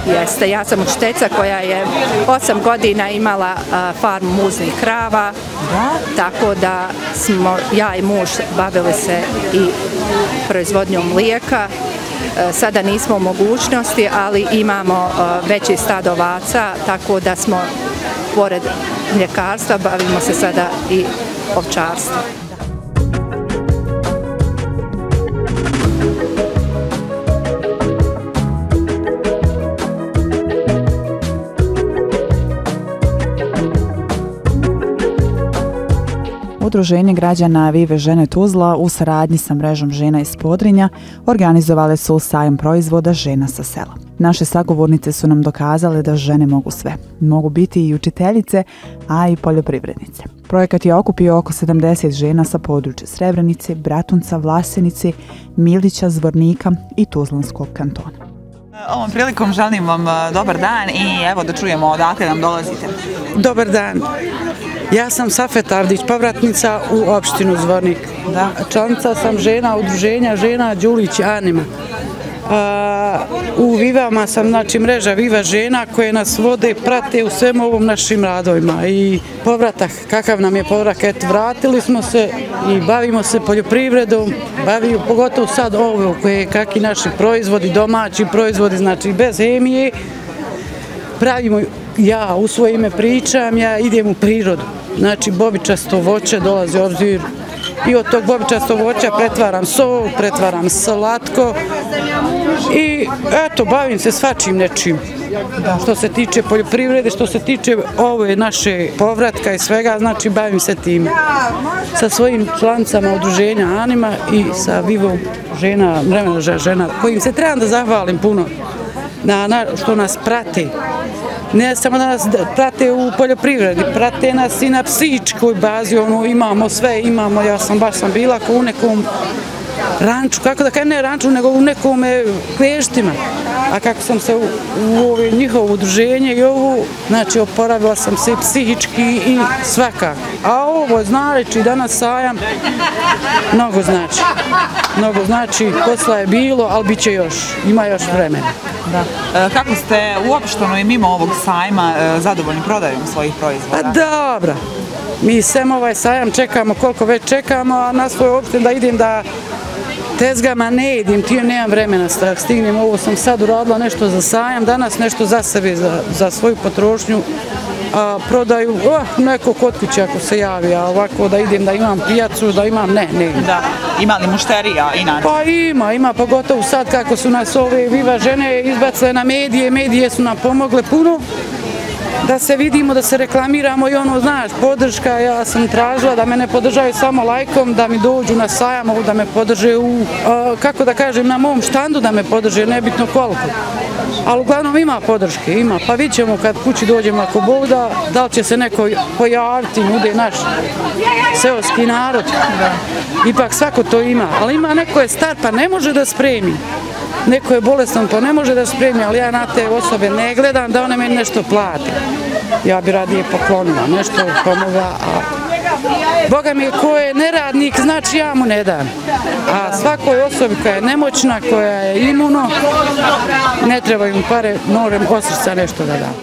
Jeste, ja sam učiteljica koja je 8 godina imala farmu muznih krava, tako da smo ja i muž bavili se i proizvodnjom mlijeka. Sada nismo u mogućnosti, ali imamo veći stad ovaca, tako da smo pored mljekarstva bavimo se sada i ovčarstvom. Udruženje građana Vive žene Tuzla u saradnji sa mrežom žena iz Podrinja organizovale su sajam proizvoda žena sa sela. Naše sagovornice su nam dokazale da žene mogu sve. Mogu biti i učiteljice, a i poljoprivrednice. Projekat je okupio oko 70 žena sa područja Srebrenice, Bratunca, Vlasenice, Milića, Zvornika i Tuzlanskog kantona. Ovom prilikom želim vam dobar dan i evo da čujemo odakle nam dolazite. Dobar dan. Ja sam Safet Avdić, povratnica u opštinu Zvornik. Članica sam žena udruženja žena Đulić Anima. U Vivama sam, znači mreža Viva žena koje nas vode, prate u svemu ovom našim radovima i povratak, kakav nam je povratak, eto vratili smo se i bavimo se poljoprivredom, bavimo pogotovo sad ovo koje kakvi naši proizvodi, domaći proizvodi, znači bez hemije, pravimo, ja u svoje ime pričam, ja idem u prirodu, znači bobičasto voće dolazi u obzir i od tog bobičastog voća pretvaram sol, pretvaram slatko i eto, bavim se svačim nečim. Što se tiče poljoprivrede, što se tiče ove naše povratka i svega, znači bavim se tim. Sa svojim članicama udruženja Anima i sa Vivom žena, mreža žena, kojim se trebam da zahvalim puno što nas prate. Ne samo da nas prate u poljoprivredi, prate nas i na psihičkoj bazi, imamo sve, imamo, baš sam bila u nekom ranču, kako da kažem, ne ranču, nego u nekom kleštima. A kako sam se u njihovo udruženje i ovu, znači oporavila sam se psihički i svakako. A ovo znači danas sajam, mnogo znači. Mnogo znači, posla je bilo, ali bit će još, ima još vremena. Kako ste uopšteno i mimo ovog sajma zadovoljni prodajom svojih proizvoda? Dobro, mi sem ovaj sajam čekamo koliko već čekamo, a na svoj opštine da idem da tezgama ne idem, ti nemam vremena da stignem, ovo sam sad uradila nešto za sajam, danas nešto za sebe, za svoju potrošnju, prodaju neko kod kuće ako se javi, a ovako da idem da imam pijacu, da imam, ne. Da, ima li mušterija inače? Pa ima, pogotovo sad kako su nas ove Viva žene izbacile na medije su nam pomogle puno, da se vidimo, da se reklamiramo i znaš, podrška, ja sam tražila da me ne podržaju samo lajkom, da mi dođu na sajam, da me podrže kako da kažem, na mom štandu da me podrže, nebitno koliko. Ali uglavnom ima podrške, ima, pa vidjet ćemo kad kući dođemo ako Bog da li će se neko pojaviti, nude naš seoski narod. Ipak svako to ima, ali ima neko je star pa ne može da spremi. Neko je bolestan pa ne može da spremi, ali ja na te osobe ne gledam da one meni nešto plate. Ja bi radije poklonila, nešto pomogla, a Boga mi ko je neradnik, znači ja mu ne dam. A svakoj osobi koja je nemoćna, koja je imuno, ne treba im pare, moram od srca nešto da dam.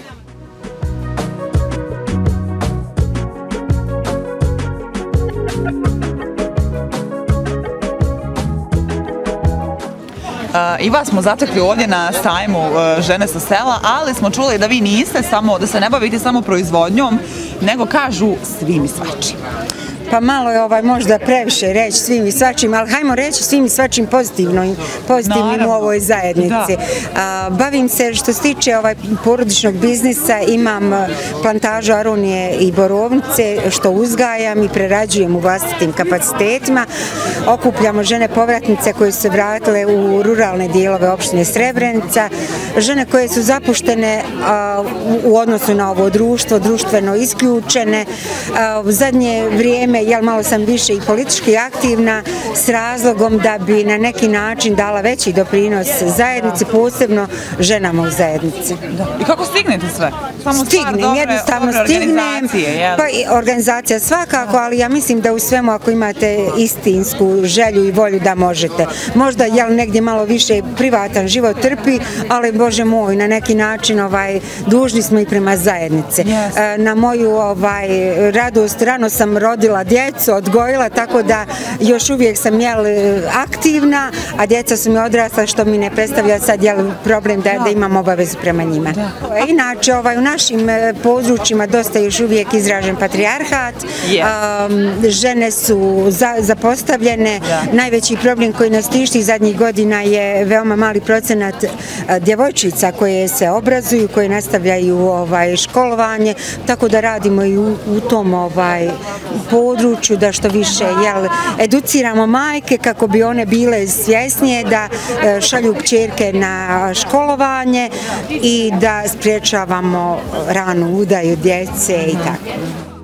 I vas smo zatekli ovdje na sajmu žene sa sela, ali smo čuli da vi niste samo, da se ne bavite samo proizvodnjom, nego kažu svim i svačim. Pa malo je možda previše reći svim i svačim, ali hajmo reći svim i svačim pozitivnim u ovoj zajednici. Bavim se što se tiče porodičnog biznisa, imam plantažu aronije i borovnice što uzgajam i prerađujem u vlastitim kapacitetima. Okupljamo žene povratnice koje su se vratile u ruralne dijelove opštine Srebrenica, žene koje su zapuštene u odnosu na ovo društvo, društveno isključene. U zadnje vrijeme malo sam više i politički aktivna s razlogom da bi na neki način dala veći doprinos zajednici, posebno ženama u zajednici. I kako stignete sve? Stignem, jednostavno stignem, pa i organizacija svakako, ali ja mislim da u svemu ako imate istinsku želju i volju da možete. Možda negdje malo više privatan život trpi, ali Bože moj, na neki način dužni smo i prema zajednici. Na moju radost rano sam rodila djecu, odgojila, tako da još uvijek sam aktivna, a djeca su mi odrasla, što mi ne predstavlja sad problem da imam obavezu prema njima. Inače, u našim područjima dosta još uvijek izražen patrijarhat, žene su zapostavljene, najveći problem koji nas tišti zadnjih godina je veoma mali procenat djevojčica koje se obrazuju, koje nastavljaju školovanje, tako da radimo i u tom području da što više educiramo majke kako bi one bile svjesnije da šalju kćerke na školovanje i da spriječavamo ranu udaju djece i tako.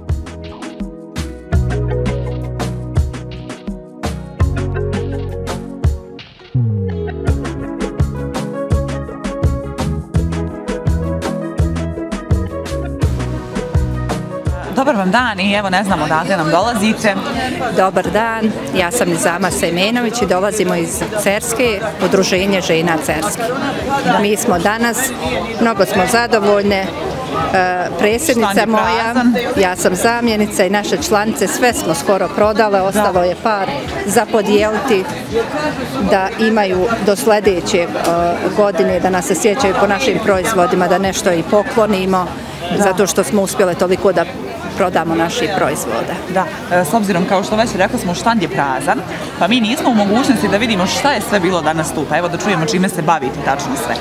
Dobar vam dan i evo ne znam odakle nam dolazite. Dobar dan, ja sam Zama Semenović i dolazimo iz Cerske, Udruženje žena Cerske. Mi smo danas, mnogo smo zadovoljne, predsjednica moja, ja sam zamjenica i naše članice, sve smo skoro prodale, ostalo je par za podijeliti da imaju do sljedeće godine, da nas se sjećaju po našim proizvodima, da nešto i poklonimo, zato što smo uspjeli toliko da prodamo naših proizvoda. Da, s obzirom kao što već rekli smo, štand je prazan, pa mi nismo u mogućnosti da vidimo šta je sve bilo danas tu, pa evo da čujemo čime se bavite tačno sve.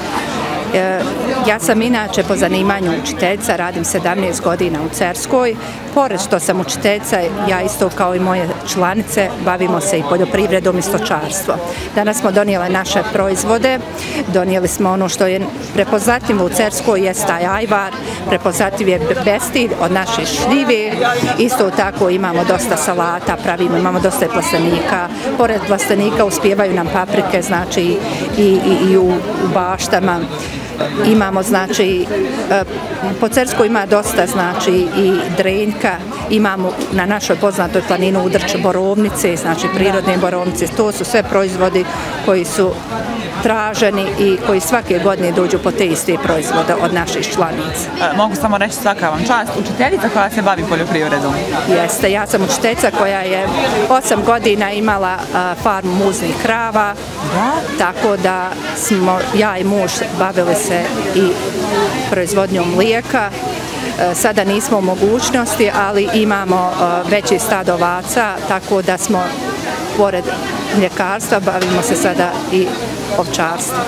Ja sam inače po zanimanju učiteljica, radim 17 godina u Cerskoj. Pored što sam učiteljica, ja isto kao i moje članice bavimo se i poljoprivredom i stočarstvom. Danas smo donijeli naše proizvode, donijeli smo ono što je prepoznatljivo u Cerskoj, jest taj ajvar, prepoznatljiv je bestilj od naše šljive, isto tako imamo dosta salata, pravimo, imamo dosta plastenika, pored plastenika uspijevaju nam paprike, znači i u baštama. Imamo, znači, po Cerskoj ima dosta, znači, i drenjka, imamo na našoj poznatoj planini Udrč borovnice, znači prirodne borovnice, to su sve proizvodi koji su traženi i koji svake godine dođu po te iste proizvode od naših članica. Mogu samo reći svaka vam čast, učiteljica koja se bavi poljoprivredom. Jeste, ja sam učiteljica koja je 8 godina imala farmu muznih krava, tako da smo ja i muž bavili se i proizvodnjom mlijeka. Sada nismo u mogućnosti, ali imamo veći stado ovaca, tako da smo pored mljekarstva bavimo se sada i ovčarstvom.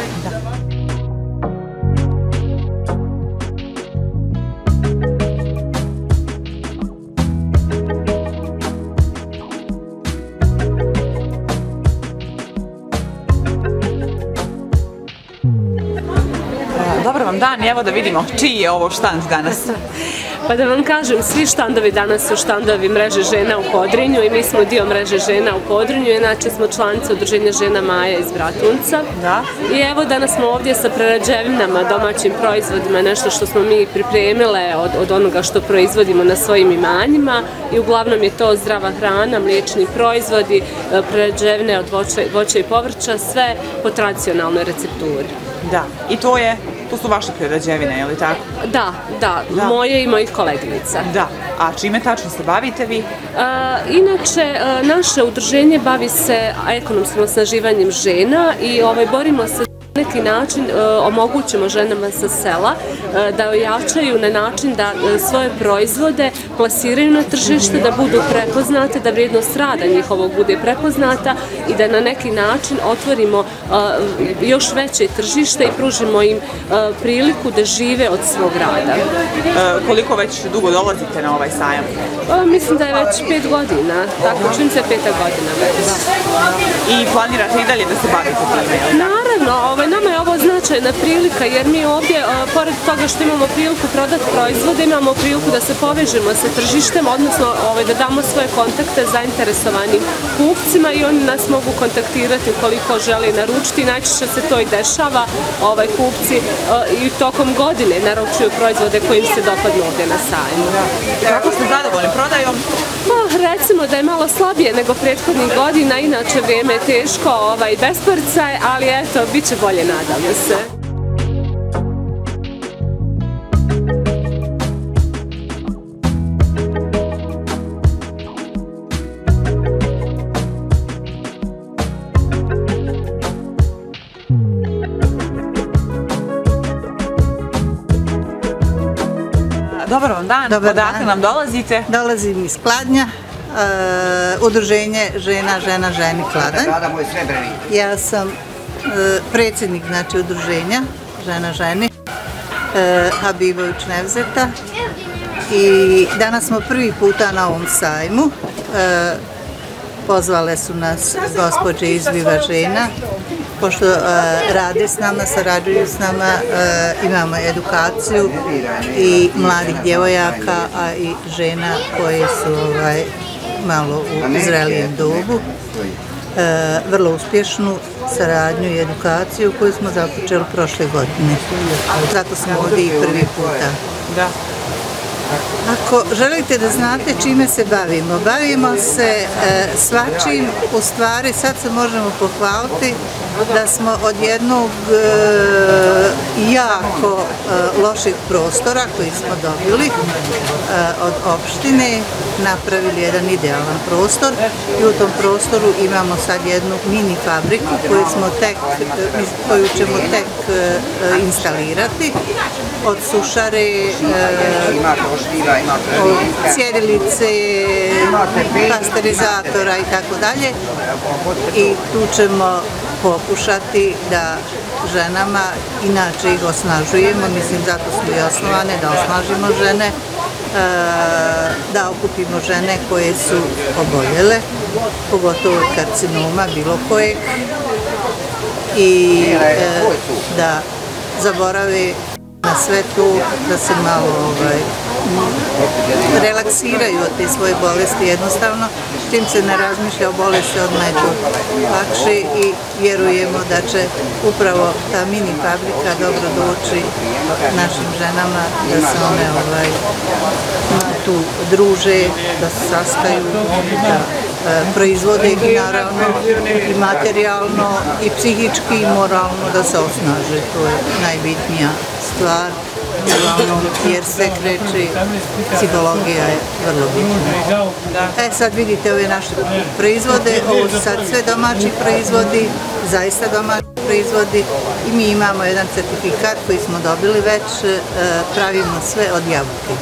Dobar vam dan, evo da vidimo čiji je ovo štand danas. Pa da vam kažem, svi štandovi danas su štandovi mreže žena u Podrinju i mi smo dio mreže žena u Podrinju, inače smo članica Udruženja žena Maja iz Bratunca. I evo danas smo ovdje sa prerađevinama, domaćim proizvodima, nešto što smo mi pripremile od onoga što proizvodimo na svojim imanjima i uglavnom je to zdrava hrana, mliječni proizvodi, prerađevine od voća i povrća, sve po tradicionalnoj recepturi. Da, i to su vaše prerađevine, je li tako? Da, moje i mojih koleginica. Da, a čime tačno se bavite vi? Inače, naše udruženje bavi se ekonomskim osnaživanjem žena i borimo se na neki način omogućimo ženama sa sela da ojačaju na način da svoje proizvode plasiraju na tržište, da budu prepoznate, da vrijednost rada njihovog bude prepoznata i da na neki način otvorimo još veće tržište i pružimo im priliku da žive od svog rada. Koliko već dugo dolazite na ovaj sajam? Mislim da je već 5 godina, tako čim se 5. godina već. i planirate i dalje da se bavite time? Naravno, nama je ovo značajna prilika jer mi ovdje, pored toga što imamo priliku prodati proizvode, imamo priliku da se povežemo sa tržištem, odnosno da damo svoje kontakte zainteresovanim kupcima i oni nas mogu kontaktirati ukoliko žele naručiti. Najčešće se to i dešava, kupci i tokom godine naručuju proizvode koji im se dopadnu ovdje na sajmu. Kako ste zadovoljni prodajom? Recimo da je malo slabije nego prethodnih godina, inače vrijeme je teško, besporicaj, ali eto, bit će bolje, nadamo se. Dobar vam dan, odakle nam dolazite? Dolazim iz Kladnja, udruženje Žena ženi Kladanj. Ja sam predsjednik udruženja Žena ženi Habibović Nevzeta i danas smo prvi puta na ovom sajmu. Pozvale su nas gospođe iz Viva žena, pošto rade s nama, sarađuju s nama, imamo edukaciju i mladih djevojaka, a i žena koje su malo u zrelijem dobu. Vrlo uspješnu saradnju i edukaciju koju smo započeli prošle godine. Zato smo ovdje i prvi puta. Ako želite da znate čime se bavimo se svačim, u stvari sad se možemo pohvaliti da smo od jednog jako lošeg prostora koji smo dobili od opštine napravili jedan idealan prostor i u tom prostoru imamo sad jednu mini fabriku koju ćemo tek instalirati od sušare, sjedilice, pasterizatora i tako dalje. I tu ćemo pokušati da ženama, inače ih osnažujemo, mislim zato smo i osnovane, da osnažimo žene, da okupimo žene koje su oboljele, pogotovo karcinoma bilo kojeg, i da zaborave na sve to, da se malo relaksiraju od te svoje bolesti jednostavno. Čim se ne razmišlja o bolesti, odmah je to lakše i vjerujemo da će upravo ta mini fabrika dobro doći našim ženama, da se one tu druže, da se sastaju, da proizvode i naravno i materijalno i psihički i moralno da se osnaže. To je najbitnija stvar, jer sve kreće, psihologija je vrlo bitna. Sad vidite ove naše proizvode, ovo su sad sve domaći proizvodi, zaista domaći proizvodi i mi imamo jedan certifikat koji smo dobili već, pravimo sve od jabuke.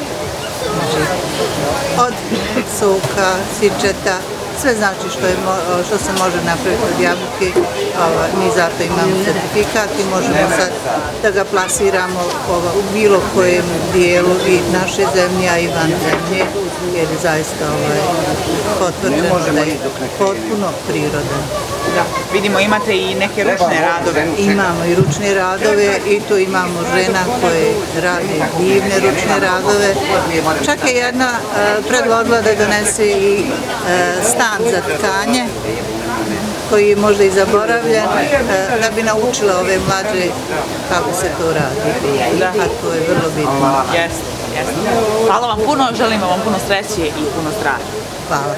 Od soka, sičeta, sve znači što se može napraviti od jabuke, mi zato imamo certifikat i možemo sad da ga plasiramo u bilo kojem dijelu i naše zemlje, a i van zemlje, jer je zaista potvrđeno da je potpuno prirodan. Vidimo, imate i neke ručne radove. Imamo i ručne radove i tu imamo žena koje rade divne ručne radove. Čak je jedna predložila da donese i stan za tkanje, koji je možda i zaboravljen, da bi naučila ove mlađe kako se to radi. A to je vrlo bitno. Hvala vam puno, želimo vam puno sreće i puno zdravlja. Hvala.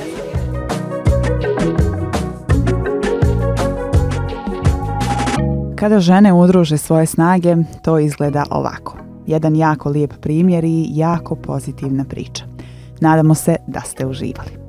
Kada žene udruže svoje snage, to izgleda ovako. Jedan jako lijep primjer i jako pozitivna priča. Nadamo se da ste uživali.